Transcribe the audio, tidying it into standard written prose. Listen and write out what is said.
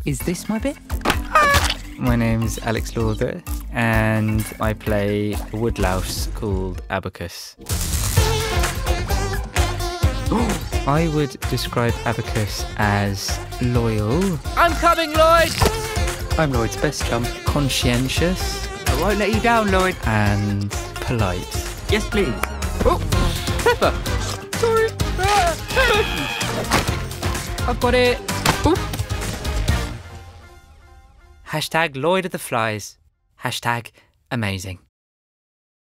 Is this my bit? My name's Alex Lawther, and I play a woodlouse called Abacus. I would describe Abacus as loyal. I'm coming, Lloyd! I'm Lloyd's best chum. Conscientious. I won't let you down, Lloyd. And polite. Yes, please. Oh, Pepper! Sorry. I've got it. Ooh. Hashtag Lloyd of the Flies. Hashtag amazing.